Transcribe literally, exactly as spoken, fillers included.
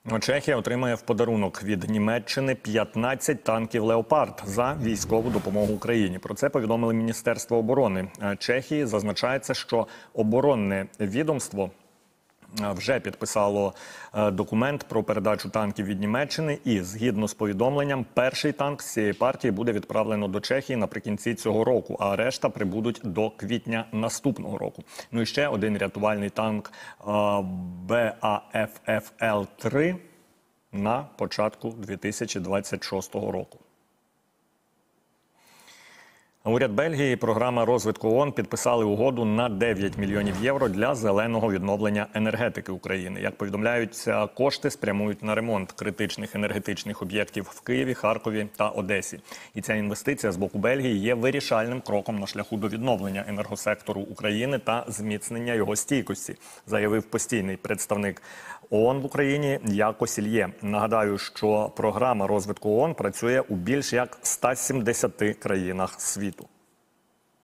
Чехія отримає в подарунок від Німеччини п'ятнадцять танків «Леопард» за військову допомогу Україні. Про це повідомили Міністерство оборони Чехії. Зазначається, що оборонне відомство вже підписало документ про передачу танків від Німеччини і, згідно з повідомленням, перший танк з цієї партії буде відправлено до Чехії наприкінці цього року, а решта прибудуть до квітня наступного року. Ну і ще один рятувальний танк Б А Ф Ф Л три на початку дві тисячі двадцять шостого року. Уряд Бельгії і програма розвитку ООН підписали угоду на дев'ять мільйонів євро для зеленого відновлення енергетики України. Як повідомляються, кошти спрямують на ремонт критичних енергетичних об'єктів в Києві, Харкові та Одесі. І ця інвестиція з боку Бельгії є вирішальним кроком на шляху до відновлення енергосектору України та зміцнення його стійкості, заявив постійний представник ООН в Україні Яко Сільє. Нагадаю, що програма розвитку ООН працює у більш як ста сімдесяти країнах світу.